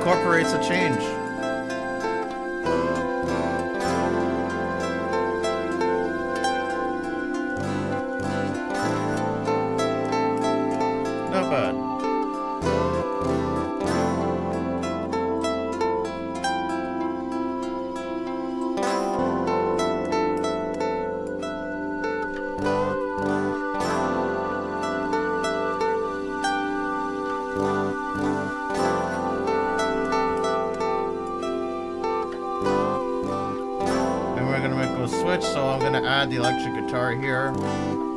incorporates a change. Not bad. And we're gonna make a switch, so I'm gonna add the electric guitar here.